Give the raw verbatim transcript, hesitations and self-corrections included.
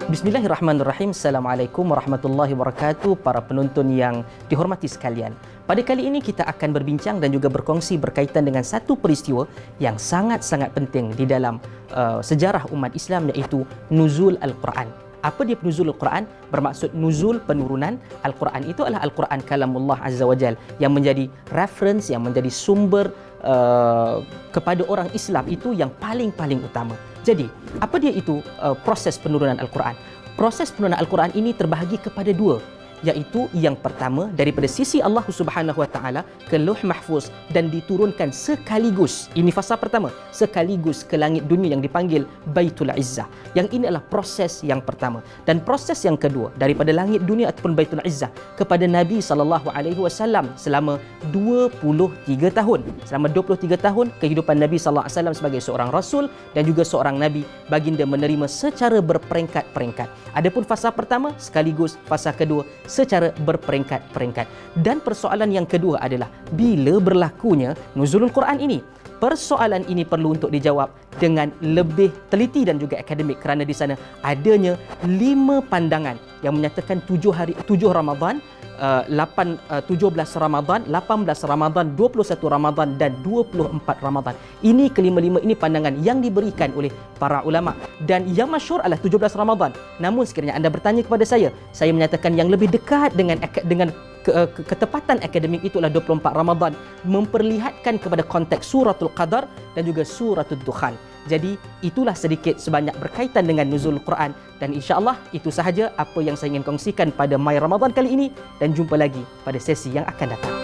Bismillahirrahmanirrahim. Assalamualaikum warahmatullahi wabarakatuh. Para penonton yang dihormati sekalian, pada kali ini kita akan berbincang dan juga berkongsi berkaitan dengan satu peristiwa yang sangat-sangat penting di dalam uh, sejarah umat Islam, iaitu nuzul Al-Quran. Apa dia nuzul Al-Quran? Bermaksud nuzul penurunan Al-Quran. Itu adalah Al-Quran kalamullah Azza wa Jal yang menjadi reference, yang menjadi sumber uh, kepada orang Islam itu yang paling-paling utama. Jadi, apa dia itu uh, proses penurunan Al-Quran? Proses penurunan Al-Quran ini terbahagi kepada dua, iaitu yang pertama daripada sisi Allah Subhanahu Wa Taala ke Lauh Mahfuz dan diturunkan sekaligus. Ini fasa pertama, sekaligus ke langit dunia yang dipanggil Baitul Izzah. Yang ini adalah proses yang pertama. Dan proses yang kedua daripada langit dunia ataupun Baitul Izzah kepada Nabi sallallahu alaihi wasallam selama dua puluh tiga tahun. Selama dua puluh tiga tahun kehidupan Nabi sallallahu alaihi wasallam sebagai seorang rasul dan juga seorang nabi, baginda menerima secara berperingkat-peringkat. Adapun fasa pertama sekaligus, fasa kedua secara berperingkat-peringkat. Dan persoalan yang kedua adalah bila berlakunya nuzulul Quran ini. Persoalan ini perlu untuk dijawab dengan lebih teliti dan juga akademik, kerana di sana adanya lima pandangan yang menyatakan tujuh hari tujuh Ramadan, uh, lapan, uh, tujuh belas Ramadan, lapan belas Ramadan, dua puluh satu Ramadan dan dua puluh empat Ramadan. Ini kelima-lima ini pandangan yang diberikan oleh para ulama, dan yang masyhur adalah tujuh belas Ramadan. Namun sekiranya anda bertanya kepada saya, saya menyatakan yang lebih dekat dengan dengan ketepatan akademik itu adalah dua puluh empat Ramadan, memperlihatkan kepada konteks suratul Qadar dan juga suratul Dukhan. Jadi itulah sedikit sebanyak berkaitan dengan nuzul Quran, dan insya-Allah itu sahaja apa yang saya ingin kongsikan pada My Ramadan kali ini, dan jumpa lagi pada sesi yang akan datang.